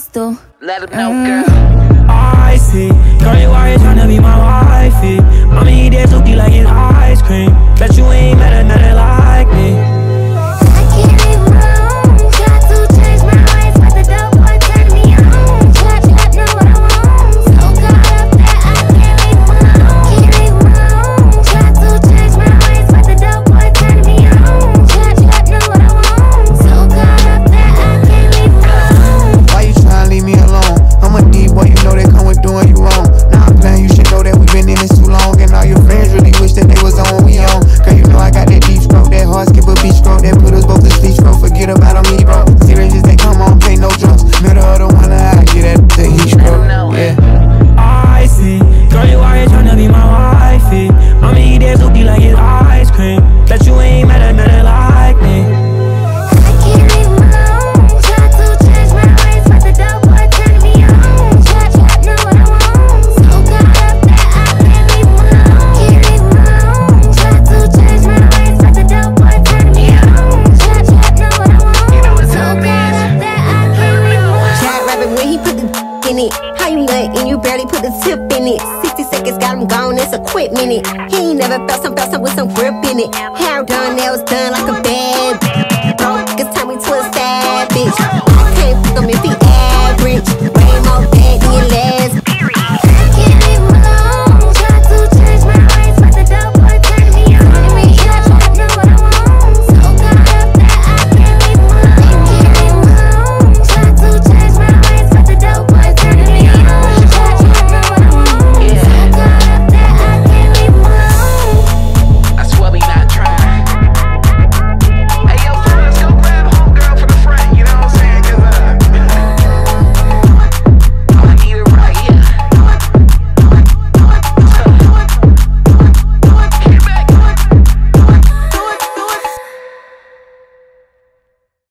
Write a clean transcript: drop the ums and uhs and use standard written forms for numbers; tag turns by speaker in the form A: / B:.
A: still.
B: Let him know, girl.
C: I see, girl, you out here tryna be my wifey. I'ma eat that cookie like it's ice cream. Bet you ain't met another like me.
A: I can't leave alone. Try to change my ways, but the dope boy turned me on. Trap, know what I want. So caught up that I can't leave alone. Can't leave alone. Try to change my ways, but the dope boy turned me on. Trap, know what I want. So caught up that I can't leave alone.
D: Why you tryna leave me alone? I'm a deep boy, you know that come with doing you wrong. Now I'm playing, you should know that we been in this too long. And all your friends really wish that they was on what we on. Cause you know I got that deep stroke, that hard skip a beach stroke, that put us both to sleep stroke. Forget about on me, bro. Serious as they come on, play no jumps. Middle of the one, I get that the heat stroke. Yeah.
C: I see, girl, you out here tryna be my wifey. I'ma eat that cookie like it's ice cream. Bet you ain't met another like me.
A: I can't leave alone. Try to change my ways, but the dope boy turned me on. Trap, know what I want. So caught up that I can't leave alone. Can't leave alone. Try to change my ways, but the dope boy turned me on. Trap, know what I want. So caught up that I can't leave alone.
E: Jack rapping when he put the in it. How you nut and you barely put the tip in it. 60 seconds got him gone, it's a quick minute. He ain't never felt some with some grip in it. Hair done, nails done like a bad bitch. Bro, it's time we to a sad bitch. I can't fuck him if he